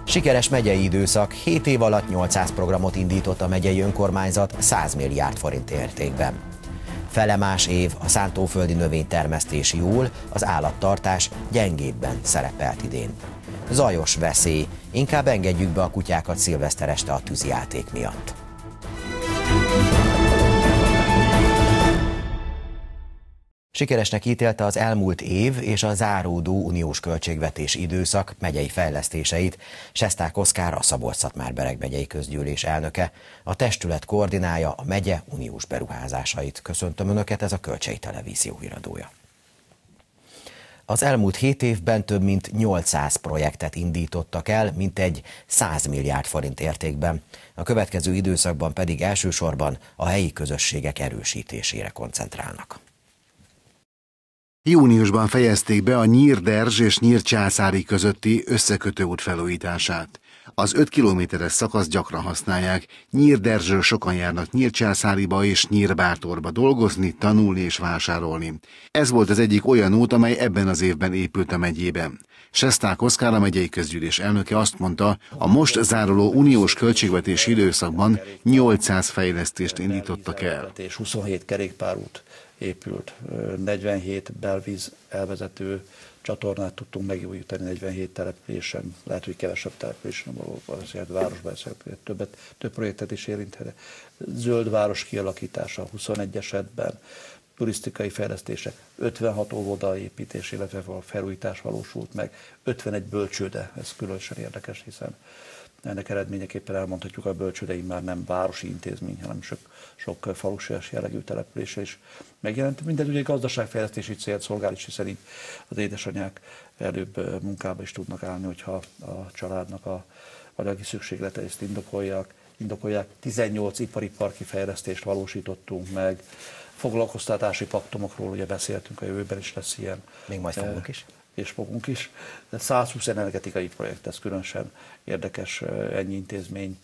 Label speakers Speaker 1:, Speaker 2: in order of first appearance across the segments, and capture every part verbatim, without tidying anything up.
Speaker 1: Sikeres megyei időszak, hét év alatt nyolcszáz programot indított a megyei önkormányzat száz milliárd forint értékben. Felemás év, a szántóföldi növénytermesztés jól, az állattartás gyengébben szerepelt idén. Zajos veszély, inkább engedjük be a kutyákat szilveszter este a tűzijáték miatt. Sikeresnek ítélte az elmúlt év és a záródó uniós költségvetési időszak megyei fejlesztéseit Sesták Oszkár, a Szabolcs-Szatmár-Bereg megyei közgyűlés elnöke. A testület koordinálja a megye uniós beruházásait. Köszöntöm Önöket, ez a Kölcsei Televízió híradója. Az elmúlt hét évben több mint nyolcszáz projektet indítottak el, mintegy száz milliárd forint értékben. A következő időszakban pedig elsősorban a helyi közösségek erősítésére koncentrálnak.
Speaker 2: Júniusban fejezték be a Nyír-Derzs és Nyír-Császári közötti összekötőút felújítását. Az öt kilométeres szakasz gyakran használják. Nyír-Derzsről sokan járnak Nyír-Császáriba és Nyír-Bátorba dolgozni, tanulni és vásárolni. Ez volt az egyik olyan út, amely ebben az évben épült a megyében. Sesták Oszkár, a megyei közgyűlés elnöke azt mondta, a most záruló uniós költségvetési időszakban nyolcszáz fejlesztést indítottak el.
Speaker 3: huszonhét kerékpárút épült, negyvenhét belvíz elvezető csatornát tudtunk megújítani negyvenhét településen, lehet, hogy kevesebb településen, azért városban többet, több projektet is érinthet. Zöld város kialakítása huszonegy esetben, turisztikai fejlesztések, ötvenhat óvoda építés, illetve a felújítás valósult meg, ötvenegy bölcsőde, ez különösen érdekes, hiszen ennek eredményeképpen elmondhatjuk, a bölcsődei már nem városi intézmény, hanem sok, sok falusias jellegű települése is megjelent. Mindez ugye gazdaságfejlesztési célt szolgál is, hiszen így az édesanyák előbb munkába is tudnak állni, hogyha a családnak a anyagi szükségleteit indokolják. indokolják. tizennyolc ipari parki fejlesztést valósítottunk meg, foglalkoztatási paktumokról ugye beszéltünk, a jövőben is lesz ilyen.
Speaker 1: Még majd fogunk is.
Speaker 3: És fogunk is. De százhúsz energetikai projekt, ez különösen érdekes, ennyi intézmény.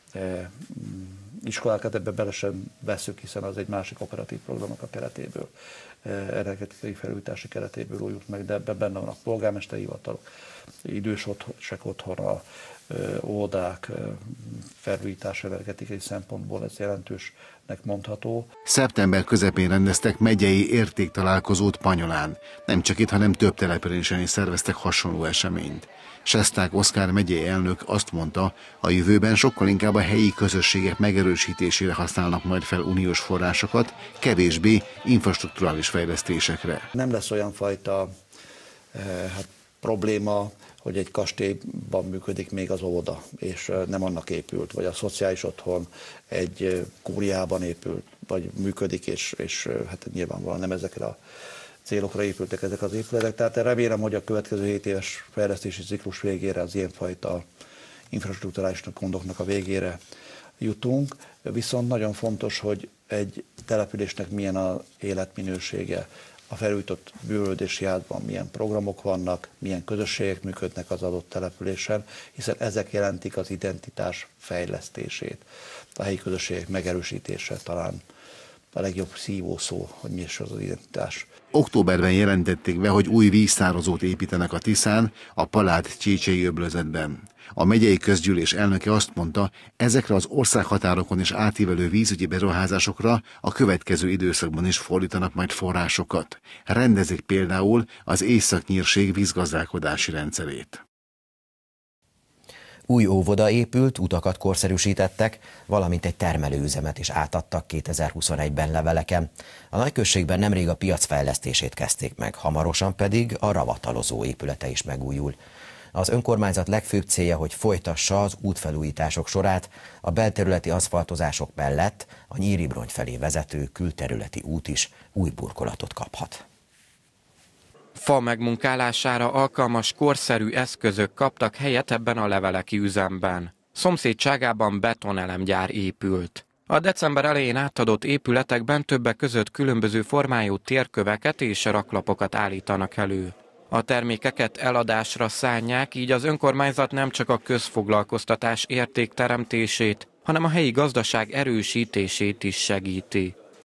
Speaker 3: Iskolákat ebben bele sem veszük, hiszen az egy másik operatív programok a keretéből, energetikai felújítási keretéből újult meg, de ebben benne van a polgármesteri hivatalok, idősek otthona, óvodák, felújítás energetikai szempontból ez jelentősnek mondható.
Speaker 2: Szeptember közepén rendeztek megyei értéktalálkozót Panyolán. Nem csak itt, hanem több településen is szerveztek hasonló eseményt. Sesták Oszkár megyei elnök azt mondta, a jövőben sokkal inkább a helyi közösségek megerősítésére használnak majd fel uniós forrásokat, kevésbé infrastrukturális fejlesztésekre.
Speaker 3: Nem lesz olyan fajta eh, hát, probléma, hogy egy kastélyban működik még az óvoda, és nem annak épült, vagy a szociális otthon egy kúriában épült, vagy működik, és, és hát nyilvánvalóan nem ezekre a célokra épültek ezek az épületek. Tehát remélem, hogy a következő hét éves fejlesztési ciklus végére az ilyenfajta infrastrukturális gondoknak a végére jutunk. Viszont nagyon fontos, hogy egy településnek milyen az életminősége, a felújított bűvölődési átban milyen programok vannak, milyen közösségek működnek az adott településen, hiszen ezek jelentik az identitás fejlesztését, a helyi közösségek megerősítése talán a legjobb szívószó, hogy mi is az az identitás.
Speaker 2: Októberben jelentették be, hogy új víztározót építenek a Tiszán, a Palád-Csícsei öblözetben. A megyei közgyűlés elnöke azt mondta, ezekre az országhatárokon is átívelő vízügyi beruházásokra a következő időszakban is fordítanak majd forrásokat. Rendezik például az Észak-Nyírség vízgazdálkodási rendszerét.
Speaker 1: Új óvoda épült, utakat korszerűsítettek, valamint egy termelőüzemet is átadtak kétezer-huszonegyben leveleken. A nagyközségben nemrég a piac fejlesztését kezdték meg, hamarosan pedig a ravatalozó épülete is megújul. Az önkormányzat legfőbb célja, hogy folytassa az útfelújítások sorát, a belterületi aszfaltozások mellett a Nyíribrony felé vezető külterületi út is új burkolatot kaphat.
Speaker 4: Fa megmunkálására alkalmas korszerű eszközök kaptak helyet ebben a leveleki üzemben. Szomszédságában betonelemgyár épült. A december elején átadott épületekben többek között különböző formájú térköveket és raklapokat állítanak elő. A termékeket eladásra szánják, így az önkormányzat nem csak a közfoglalkoztatás értékteremtését, hanem a helyi gazdaság erősítését is segíti.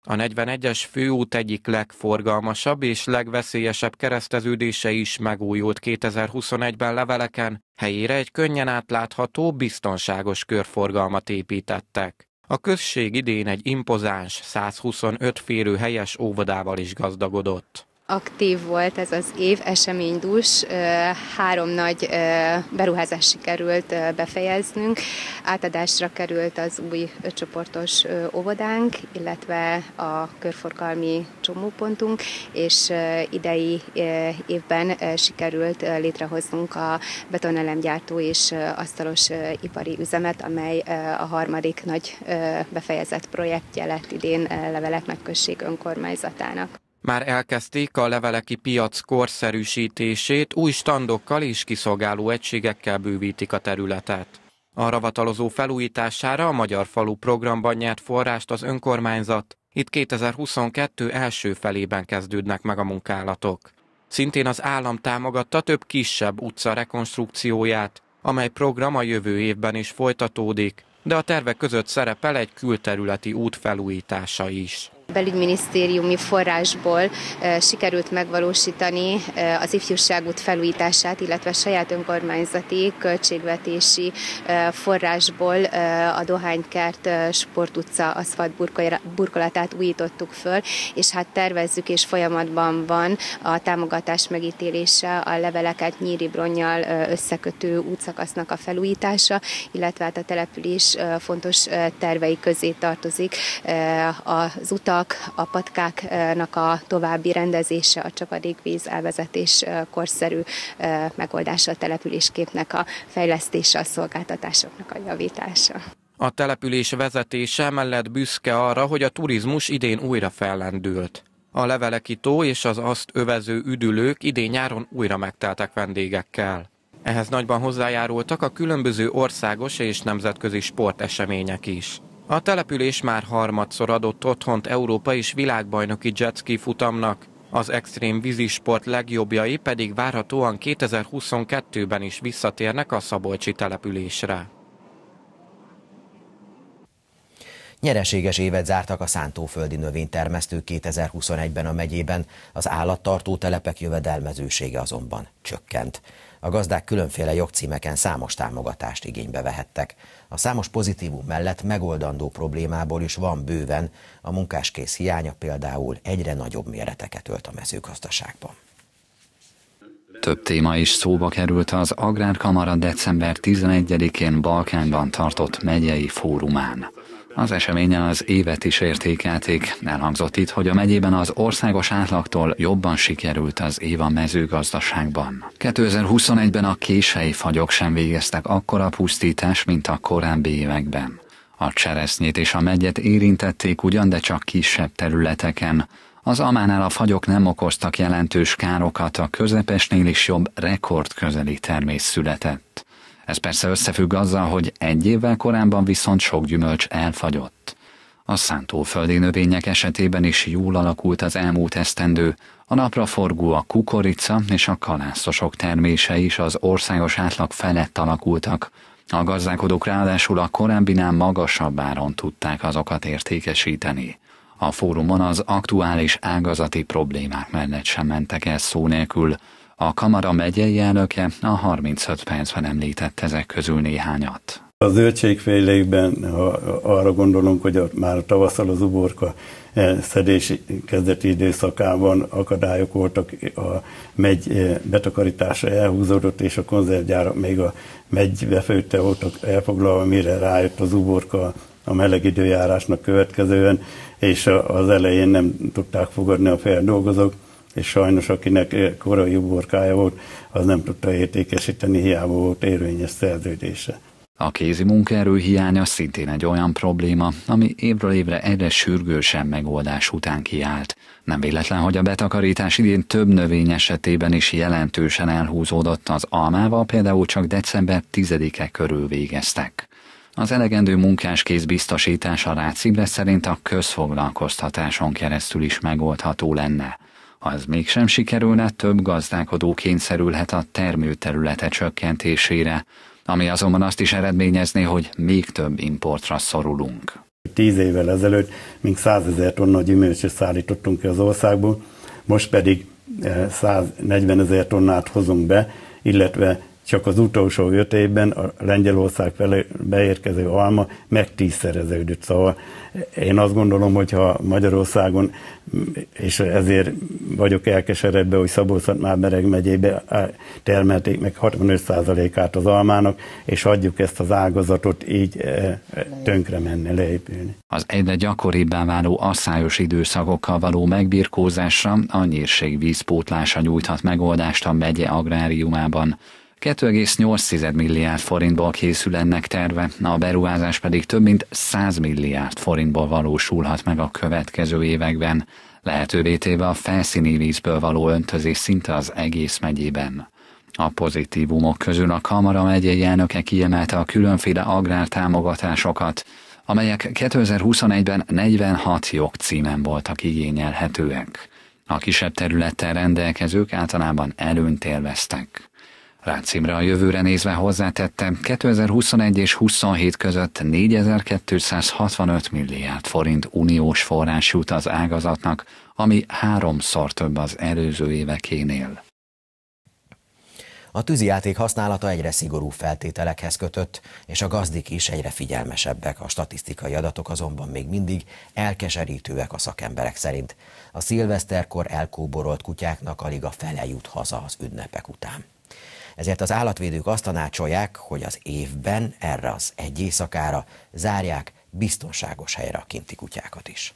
Speaker 4: A negyvenegyes főút egyik legforgalmasabb és legveszélyesebb kereszteződése is megújult kétezer-huszonegyben leveleken, helyére egy könnyen átlátható, biztonságos körforgalmat építettek. A község idén egy impozáns, százhuszonöt férőhelyes óvodával is gazdagodott.
Speaker 5: Aktív volt ez az év, eseménydús, három nagy beruházás sikerült befejeznünk. Átadásra került az új ötcsoportos óvodánk, illetve a körforgalmi csomópontunk, és idei évben sikerült létrehoznunk a betonelemgyártó és asztalos ipari üzemet, amely a harmadik nagy befejezett projektje lett idén Levelek község önkormányzatának.
Speaker 4: Már elkezdték a leveleki piac korszerűsítését, új standokkal és kiszolgáló egységekkel bővítik a területet. A ravatalozó felújítására a Magyar Falu programban nyert forrást az önkormányzat, itt kétezer-huszonkettő első felében kezdődnek meg a munkálatok. Szintén az állam támogatta több kisebb utca rekonstrukcióját, amely program a jövő évben is folytatódik, de a tervek között szerepel egy külterületi út felújítása is.
Speaker 5: Belügyminisztériumi forrásból e, sikerült megvalósítani e, az ifjúságút felújítását, illetve saját önkormányzati költségvetési e, forrásból e, a Dohánykert e, sportutca aszfaltburkolatát újítottuk föl, és hát tervezzük és folyamatban van a támogatás megítélése a Leveleket Nyíri-Bronnyal e, összekötő útszakasznak a felújítása, illetve hát a település e, fontos e, tervei közé tartozik e, az utak, a patkáknak a további rendezése, a csapadékvíz elvezetés korszerű megoldása, a településképnek a fejlesztése, a szolgáltatásoknak a javítása.
Speaker 4: A település vezetése mellett büszke arra, hogy a turizmus idén újra fellendült. A Leveleki tó és az azt övező üdülők idén-nyáron újra megteltek vendégekkel. Ehhez nagyban hozzájárultak a különböző országos és nemzetközi sportesemények is. A település már harmadszor adott otthont Európa és világbajnoki jetski futamnak, az extrém vízisport legjobbjai pedig várhatóan kétezer-huszonkettőben is visszatérnek a szabolcsi településre.
Speaker 1: Nyereséges évet zártak a szántóföldi növénytermesztők kétezer-huszonegyben a megyében, az állattartó telepek jövedelmezősége azonban csökkent. A gazdák különféle jogcímeken számos támogatást igénybe vehettek. A számos pozitívum mellett megoldandó problémából is van bőven, a munkáskész hiánya például egyre nagyobb méreteket ölt a mezőgazdaságban.
Speaker 6: Több téma is szóba került az Agrárkamara december tizenegyedikén Balkányban tartott megyei fórumán. Az eseményen az évet is értékelték. Elhangzott itt, hogy a megyében az országos átlagtól jobban sikerült az év a mezőgazdaságban. kétezer-huszonegyben a kései fagyok sem végeztek akkora pusztítás, mint a korábbi években. A cseresznyét és a meggyet érintették ugyan, de csak kisebb területeken. Az amánál a fagyok nem okoztak jelentős károkat, a közepesnél is jobb rekordközeli termés született. Ez persze összefügg azzal, hogy egy évvel korábban viszont sok gyümölcs elfagyott. A szántóföldi növények esetében is jól alakult az elmúlt esztendő, a napraforgó, a kukorica és a kalászosok termése is az országos átlag felett alakultak. A gazdálkodók ráadásul a korábbinál magasabb áron tudták azokat értékesíteni. A fórumon az aktuális ágazati problémák mellett sem mentek el szó nélkül. A kamara megyei elnöke a harmincöt percben említett ezek közül néhányat.
Speaker 7: A zöldségfélékben, ha arra gondolunk, hogy a, már a tavasszal az uborka szedési kezdeti időszakában akadályok voltak, a megy betakarítása elhúzódott, és a konzervgyárak még a megy befőtte voltak elfoglalva, mire rájött az uborka a meleg időjárásnak következően, és az elején nem tudták fogadni a feldolgozók, és sajnos akinek korai uborkája volt, az nem tudta értékesíteni, hiába volt érvényes szerződése.
Speaker 6: A kézi munkaerő hiánya szintén egy olyan probléma, ami évről évre egyre sürgősebb megoldás után kiállt. Nem véletlen, hogy a betakarítás idén több növény esetében is jelentősen elhúzódott, az almával például csak december tizedike körül végeztek. Az elegendő munkáskész biztosítása Rácz Imre szerint a közfoglalkoztatáson keresztül is megoldható lenne. Ha ez mégsem sikerülne, több gazdálkodó kényszerülhet a termőterülete csökkentésére, ami azonban azt is eredményezné, hogy még több importra szorulunk.
Speaker 7: Tíz évvel ezelőtt még százezer tonna gyümölcsöt szállítottunk ki az országból, most pedig száznegyvenezer tonnát hozunk be, illetve csak az utolsó öt évben a Lengyelország felé beérkező alma meg tízszereződött. Szóval én azt gondolom, hogy ha Magyarországon, és ezért vagyok elkeseredve, hogy Szabolcs-Szatmár-Bereg megyébe termelték meg hatvanöt százalékát az almának, és hagyjuk ezt az ágazatot így tönkre menni, leépülni.
Speaker 6: Az egyre gyakoribbá váló asszályos időszakokkal való megbirkózásra a nyírség vízpótlása nyújthat megoldást a megye agráriumában. két egész nyolc milliárd forintból készül ennek terve, a beruházás pedig több mint száz milliárd forintból valósulhat meg a következő években, lehetővé téve a felszíni vízből való öntözés szinte az egész megyében. A pozitívumok közül a Kamara megyei elnöke kiemelte a különféle agrártámogatásokat, amelyek kétezer-huszonegyben negyvenhat jogcímen voltak igényelhetőek. A kisebb területtel rendelkezők általában előnyt élveztek. Rácz Imre a jövőre nézve hozzátette, kétezer-huszonegy és huszonhét között négyezer-kétszázhatvanöt milliárd forint uniós forrás jut az ágazatnak, ami háromszor több az előző évekénél.
Speaker 1: A tűzijáték használata egyre szigorú feltételekhez kötött, és a gazdik is egyre figyelmesebbek, a statisztikai adatok azonban még mindig elkeserítőek a szakemberek szerint. A szilveszterkor elkóborolt kutyáknak alig a fele jut haza az ünnepek után. Ezért az állatvédők azt tanácsolják, hogy az évben erre az egy éjszakára zárják biztonságos helyre a kinti kutyákat is.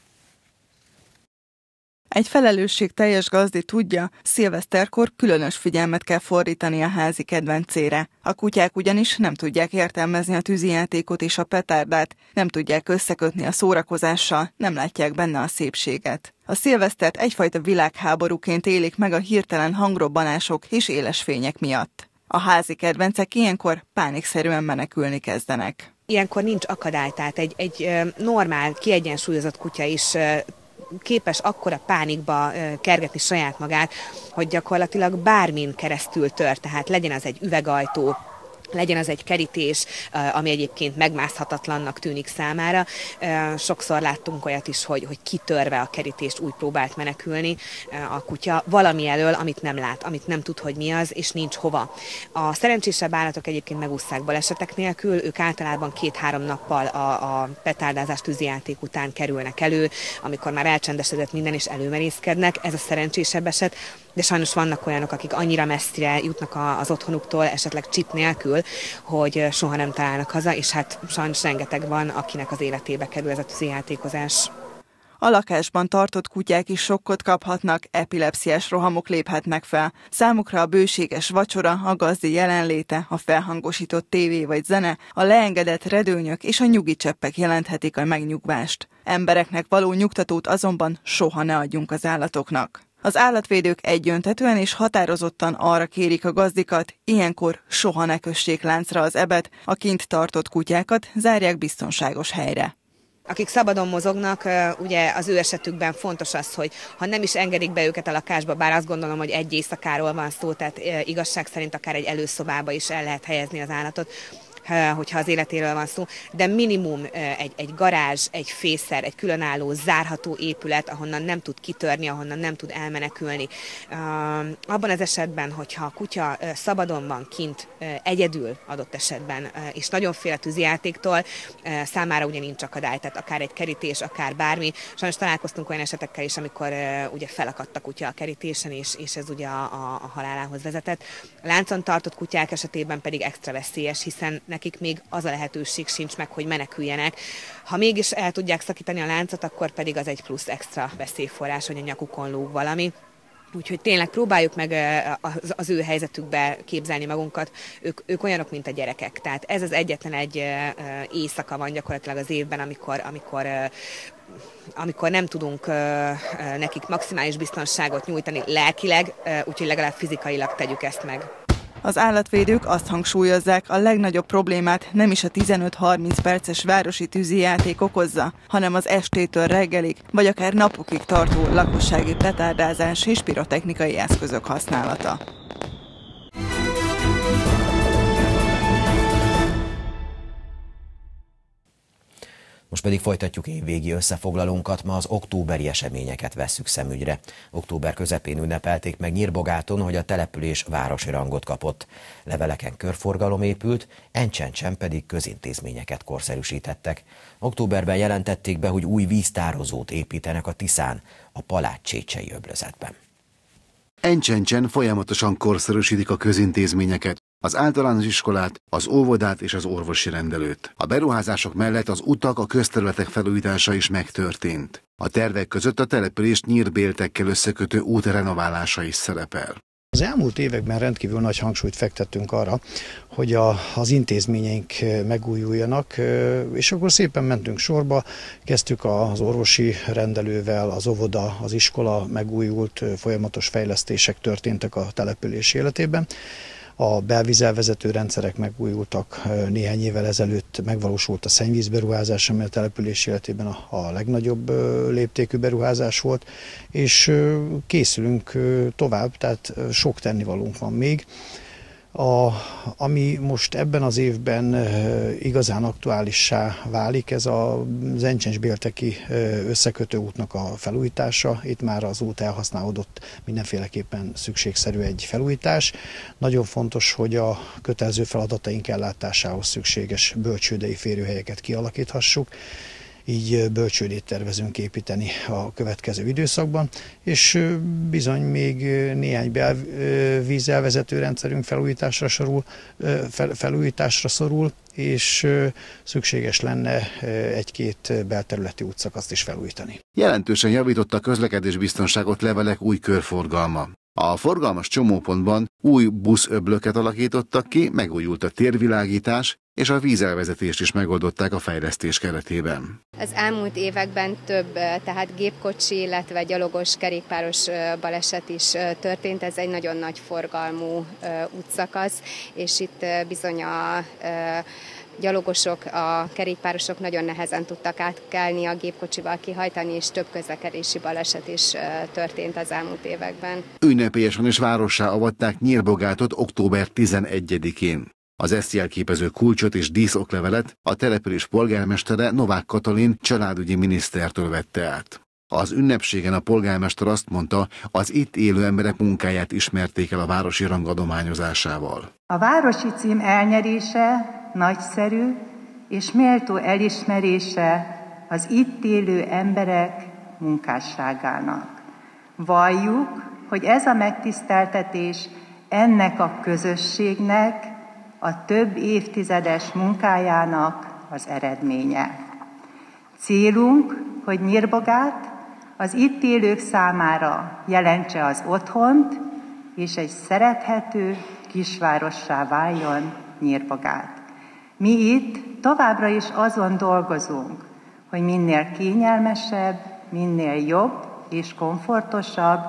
Speaker 8: Egy felelősségteljes gazdi tudja, szilveszterkor különös figyelmet kell fordítani a házi kedvencére. A kutyák ugyanis nem tudják értelmezni a tűzijátékot és a petárdát, nem tudják összekötni a szórakozással, nem látják benne a szépséget. A szilvesztert egyfajta világháborúként élik meg a hirtelen hangrobbanások és éles fények miatt. A házi kedvencek ilyenkor pánikszerűen menekülni kezdenek.
Speaker 9: Ilyenkor nincs akadály, tehát egy, egy normál, kiegyensúlyozott kutya is képes akkora pánikba kergetni saját magát, hogy gyakorlatilag bármin keresztül tör, tehát legyen az egy üvegajtó, legyen az egy kerítés, ami egyébként megmászhatatlannak tűnik számára. Sokszor láttunk olyat is, hogy, hogy kitörve a kerítést úgy próbált menekülni a kutya valami elől, amit nem lát, amit nem tud, hogy mi az, és nincs hova. A szerencsésebb állatok egyébként megússzák balesetek nélkül, ők általában két-három nappal a, a petárdázás tűzijáték után kerülnek elő, amikor már elcsendesedett minden, és előmerészkednek, ez a szerencsésebb eset, de sajnos vannak olyanok, akik annyira messzire jutnak az otthonuktól, esetleg csip nélkül, hogy soha nem találnak haza, és hát sajnos rengeteg van, akinek az életébe kerül ez a tűzijátékozás.
Speaker 8: A lakásban tartott kutyák is sokkot kaphatnak, epilepsziás rohamok léphetnek fel. Számukra a bőséges vacsora, a gazdi jelenléte, a felhangosított tévé vagy zene, a leengedett redőnyök és a nyugicseppek jelenthetik a megnyugvást. Embereknek való nyugtatót azonban soha ne adjunk az állatoknak. Az állatvédők egyöntetően és határozottan arra kérik a gazdikat, ilyenkor soha ne kössék láncra az ebet, a kint tartott kutyákat zárják biztonságos helyre.
Speaker 9: Akik szabadon mozognak, ugye az ő esetükben fontos az, hogy ha nem is engedik be őket a lakásba, bár azt gondolom, hogy egy éjszakáról van szó, tehát igazság szerint akár egy előszobába is el lehet helyezni az állatot, hogyha az életéről van szó, de minimum egy, egy garázs, egy fészer, egy különálló, zárható épület, ahonnan nem tud kitörni, ahonnan nem tud elmenekülni. Abban az esetben, hogyha a kutya szabadon van kint, egyedül adott esetben, és nagyon fél a tűzijátéktól, számára ugye nincs akadály, tehát akár egy kerítés, akár bármi. Sajnos találkoztunk olyan esetekkel is, amikor ugye felakadt a kutya a kerítésen, és, és ez ugye a, a, a halálához vezetett. A láncon tartott kutyák esetében pedig extra veszélyes, hiszen nekik még az a lehetőség sincs meg, hogy meneküljenek. Ha mégis el tudják szakítani a láncot, akkor pedig az egy plusz extra veszélyforrás, hogy a nyakukon lóg valami. Úgyhogy tényleg próbáljuk meg az, az ő helyzetükbe képzelni magunkat. Ők, ők olyanok, mint a gyerekek. Tehát ez az egyetlen egy éjszaka van gyakorlatilag az évben, amikor, amikor amikor nem tudunk nekik maximális biztonságot nyújtani lelkileg, úgyhogy legalább fizikailag tegyük ezt meg.
Speaker 8: Az állatvédők azt hangsúlyozzák, a legnagyobb problémát nem is a tizenöt-harminc perces városi tűzijáték okozza, hanem az estétől reggelig, vagy akár napokig tartó lakossági petárdázás és pirotechnikai eszközök használata.
Speaker 1: Most pedig folytatjuk évvégi összefoglalónkat, ma az októberi eseményeket vesszük szemügyre. Október közepén ünnepelték meg Nyírbogáton, hogy a település városi rangot kapott. Leveleken körforgalom épült, Encsencsen pedig közintézményeket korszerűsítettek. Októberben jelentették be, hogy új víztározót építenek a Tiszán, a Palát-Csécsei öblözetben.
Speaker 2: Encsencsen folyamatosan korszerűsítik a közintézményeket, az általános iskolát, az óvodát és az orvosi rendelőt. A beruházások mellett az utak, a közterületek felújítása is megtörtént. A tervek között a települést nyírbéltekkel összekötő út renoválása is szerepel.
Speaker 10: Az elmúlt években rendkívül nagy hangsúlyt fektettünk arra, hogy a, az intézményeink megújuljanak, és akkor szépen mentünk sorba, kezdtük az orvosi rendelővel, az óvoda, az iskola megújult, folyamatos fejlesztések történtek a település életében. A belvízelvezető rendszerek megújultak, néhány évvel ezelőtt megvalósult a szennyvízberuházás, ami a település életében a, a legnagyobb léptékű beruházás volt, és készülünk tovább, tehát sok tennivalónk van még. A, ami most ebben az évben igazán aktuálissá válik, ez az Encsens-Bélteki összekötő útnak a felújítása. Itt már az út elhasználódott, mindenféleképpen szükségszerű egy felújítás. Nagyon fontos, hogy a kötelező feladataink ellátásához szükséges bölcsődei férőhelyeket kialakíthassuk. Így bölcsődét tervezünk építeni a következő időszakban, és bizony még néhány vízelvezető rendszerünk felújításra szorul, fel, felújításra szorul, és szükséges lenne egy-két belterületi útszakaszt is felújítani.
Speaker 2: Jelentősen javított a közlekedésbiztonságot levelek új körforgalma. A forgalmas csomópontban új buszöblöket alakítottak ki, megújult a térvilágítás, és a vízelvezetést is megoldották a fejlesztés keretében.
Speaker 5: Az elmúlt években több, tehát gépkocsi, illetve gyalogos, kerékpáros baleset is történt. Ez egy nagyon nagy forgalmú útszakasz, és itt bizony a gyalogosok, a kerékpárosok nagyon nehezen tudtak átkelni, a gépkocsival kihajtani, és több közlekedési baleset is történt az elmúlt években.
Speaker 2: Ünnepélyesen és várossá avatták Nyírbogátot október tizenegyedikén. Az ezt jelképező kulcsot és díszoklevelet a település polgármestere, Novák Katalin családügyi minisztertől vette át. Az ünnepségen a polgármester azt mondta, az itt élő emberek munkáját ismerték el a városi rang adományozásával.
Speaker 11: A városi cím elnyerése nagyszerű és méltó elismerése az itt élő emberek munkásságának. Valljuk, hogy ez a megtiszteltetés ennek a közösségnek, a több évtizedes munkájának az eredménye. Célunk, hogy Nyírbogát az itt élők számára jelentse az otthont, és egy szerethető kisvárossá váljon Nyírbogát. Mi itt továbbra is azon dolgozunk, hogy minél kényelmesebb, minél jobb és komfortosabb,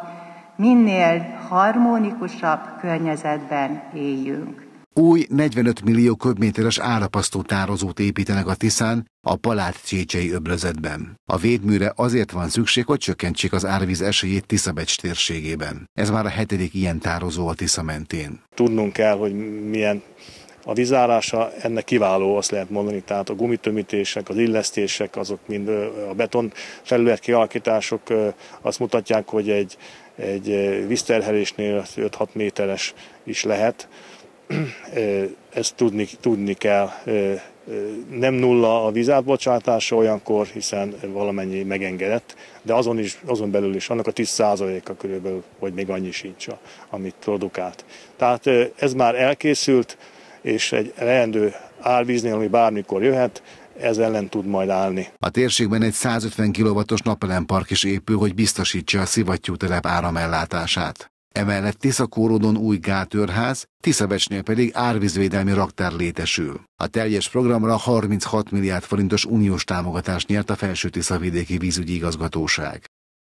Speaker 11: minél harmonikusabb környezetben éljünk.
Speaker 2: Új negyvenöt millió köbméteres árapasztó tározót építenek a Tiszán, a Palát-Csécsei öblözetben. A védműre azért van szükség, hogy csökkentsék az árvíz esélyét Tiszabecs térségében. Ez már a hetedik ilyen tározó a Tisza mentén.
Speaker 12: Tudnunk kell, hogy milyen a vízállása, ennek kiváló, azt lehet mondani, tehát a gumitömítések, az illesztések, azok mind a beton felület kialakítások azt mutatják, hogy egy, egy vízterhelésnél öt-hat méteres is lehet. Ezt tudni, tudni kell. Nem nulla a vízátbocsátása olyankor, hiszen valamennyi megengedett, de azon, is, azon belül is annak a tíz százaléka körülbelül, hogy még annyi sincs, amit produkált. Tehát ez már elkészült, és egy leendő árvíznél, ami bármikor jöhet, ez ellen tud majd állni.
Speaker 2: A térségben egy százötven kilowattos napelempark is épül, hogy biztosítsa a szivattyútelep áramellátását. Emellett Tiszakórodon új gátőrház, Tiszabecsnél pedig árvízvédelmi raktár létesül. A teljes programra harminchat milliárd forintos uniós támogatást nyert a Felső-Tiszavidéki Vízügyi Igazgatóság.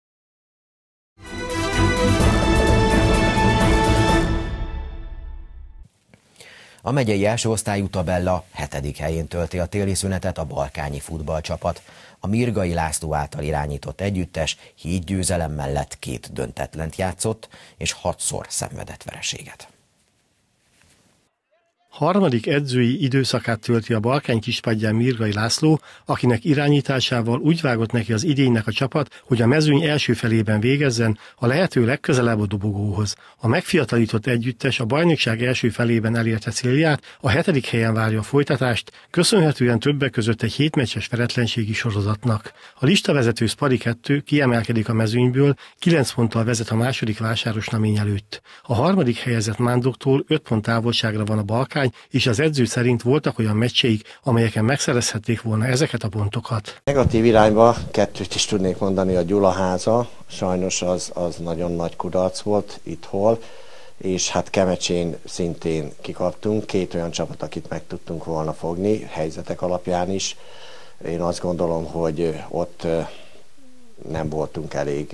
Speaker 1: A megyei első osztályú tabella hetedik helyén tölti a téli szünetet a balkányi futballcsapat. A Mirgai László által irányított együttes hét győzelem mellett két döntetlent játszott, és hatszor szenvedett vereséget.
Speaker 13: Harmadik edzői időszakát tölti a Balkány kispadján Mirgai László, akinek irányításával úgy vágott neki az idénynek a csapat, hogy a mezőny első felében végezzen, a lehető legközelebb a dobogóhoz. A megfiatalított együttes a bajnokság első felében elérte célját, a hetedik helyen várja a folytatást, köszönhetően többek között egy hétmeccses veretlenségi sorozatnak. A listavezető Spari kettő kiemelkedik a mezőnyből, kilenc ponttal vezet a második Vásárosnamény előtt. A harmadik helyezett Mándoktól öt pont távolságra van a Balkány, és az edző szerint voltak olyan meccseik, amelyeken megszerezhették volna ezeket a pontokat.
Speaker 14: Negatív irányba kettőt is tudnék mondani, a Gyulaháza, sajnos az, az nagyon nagy kudarc volt itthon, és hát Kemecsén szintén kikaptunk, két olyan csapat, akit meg tudtunk volna fogni, helyzetek alapján is. Én azt gondolom, hogy ott nem voltunk elég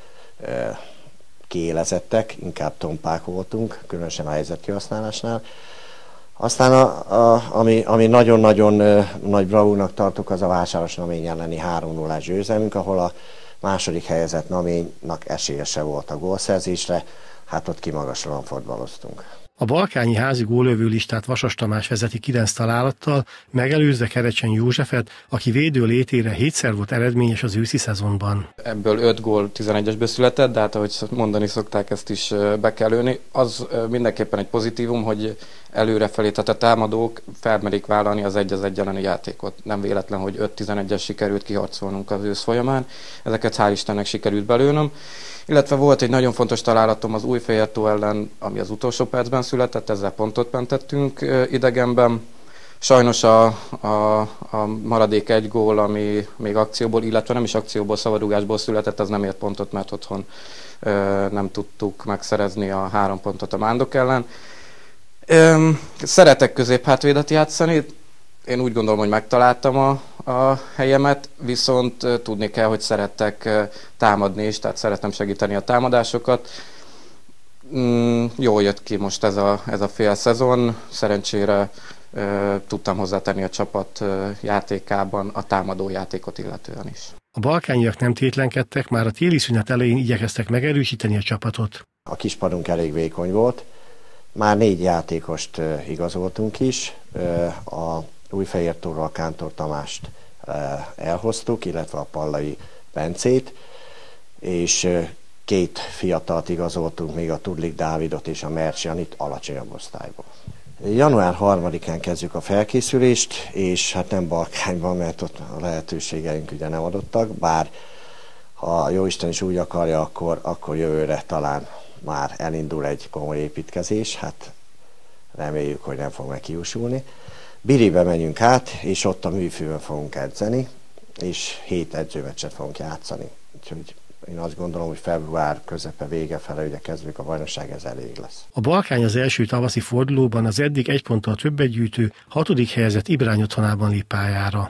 Speaker 14: kiélezettek, inkább tompák voltunk, különösen a helyzetkihasználásnál. Aztán a, a, ami, ami nagyon-nagyon uh, nagy bravúrnak tartok, az a Vásárosnamény elleni három nullás győzelmünk, ahol a második helyezett Naménynak esélye se volt a gólszerzésre, hát ott kimagaslóan fotballoztunk.
Speaker 13: A balkányi házi gólövő listát Vasas Tamás vezeti kilenc találattal, megelőzve Kerecsen Józsefet, aki védő létére hétszer volt eredményes az őszi szezonban.
Speaker 4: Ebből öt gól tizenegyesből született, de hát ahogy mondani szokták, ezt is be kell lőni. Az mindenképpen egy pozitívum, hogy előrefelé, tehát a támadók felmerik vállalni az egy az egy elleni játékot. Nem véletlen, hogy öt tizenegyes sikerült kiharcolnunk az ősz folyamán. Ezeket hál' Istennek sikerült belőnöm. Illetve volt egy nagyon fontos találatom az Újfehértó ellen, ami az utolsó percben született, ezzel pontot mentettünk idegenben. Sajnos a, a, a maradék egy gól, ami még akcióból, illetve nem is akcióból, szabadrugásból született, az nem ért pontot, mert otthon ö, nem tudtuk megszerezni a három pontot a Mándok ellen. Ö, szeretek középhátvédet játszani, én úgy gondolom, hogy megtaláltam a, a helyemet, viszont tudni kell, hogy szerettek támadni is, tehát szeretem segíteni a támadásokat. Mm, jól jött ki most ez a, ez a fél szezon, szerencsére e, tudtam hozzátenni a csapat játékában a támadó játékot illetően is.
Speaker 13: A balkányiak nem tétlenkedtek, már a téli szünet elején igyekeztek megerősíteni a csapatot.
Speaker 14: A kispadunk elég vékony volt, már négy játékost igazoltunk is, a Újfehértóról Kántor Tamást elhoztuk, illetve a Pallai Bencét, és két fiatalt igazoltunk, még a Tudlik Dávidot és a Mercs Janit alacsonyabb osztályból. január harmadikán kezdjük a felkészülést, és hát nem Balkányban, mert ott a lehetőségeink ugye nem adottak, bár ha Jóisten is úgy akarja, akkor, akkor jövőre talán már elindul egy komoly építkezés, hát reméljük, hogy nem fog meghiúsulni. Biribe megyünk át, és ott a műfőben fogunk edzeni, és hét edzőmeccset fogunk játszani. Úgyhogy én azt gondolom, hogy február közepe vége fele, ugye kezdjük a bajnokság, ez elég lesz.
Speaker 13: A Balkány az első tavaszi fordulóban az eddig egy ponttal többet gyűjtő, hatodik helyezett Ibrány otthonában lép pályára.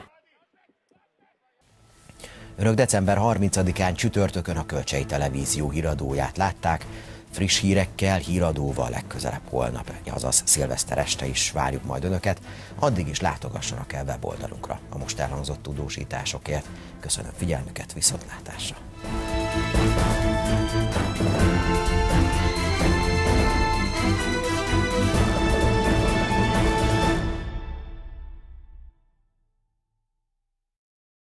Speaker 1: Önök december harmincadikán csütörtökön a Kölcsei Televízió híradóját látták. Friss hírekkel, híradóval legközelebb holnap, azaz szilveszter este is várjuk majd önöket. Addig is látogassanak el weboldalunkra a most elhangzott tudósításokért. Köszönöm figyelmüket, viszontlátásra!